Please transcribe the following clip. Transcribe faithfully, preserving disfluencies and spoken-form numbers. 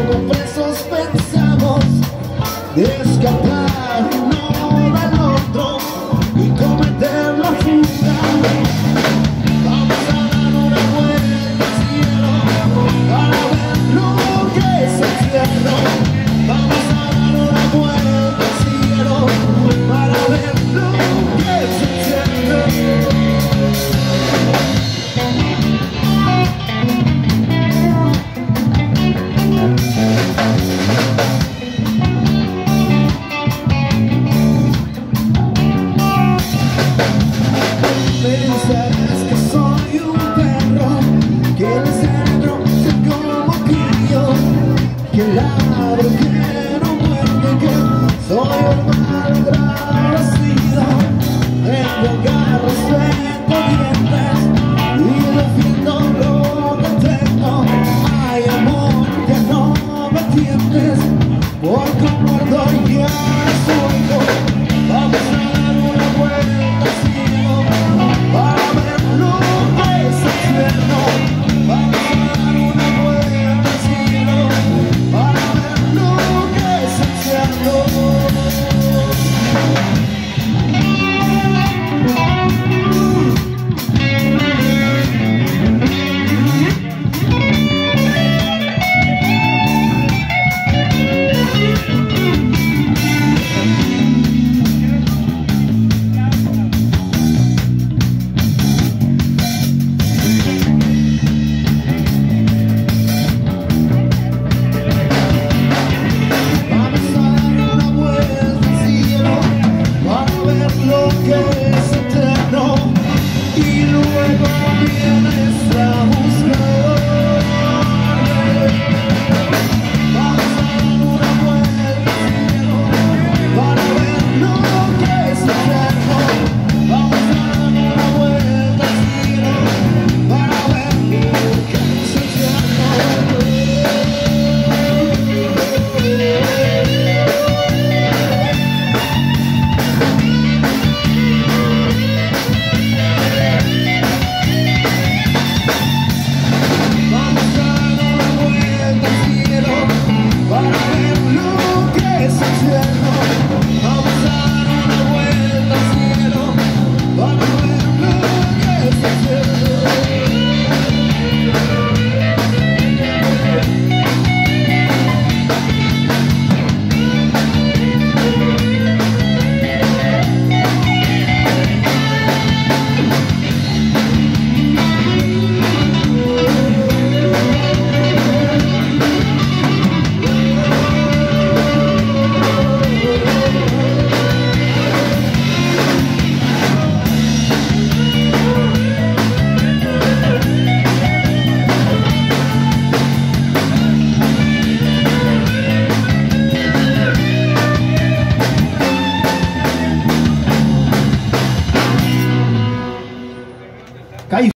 como presos pensamos escapar uno del otro y cometer la fuga. Vamos a dar una vuelta al cielo para ver lo que es el cielo. Vamos a dar una vuelta al cielo para ver lo que es el cielo. Pensarás que soy un perro que desde dentro se como crío, que ladro, que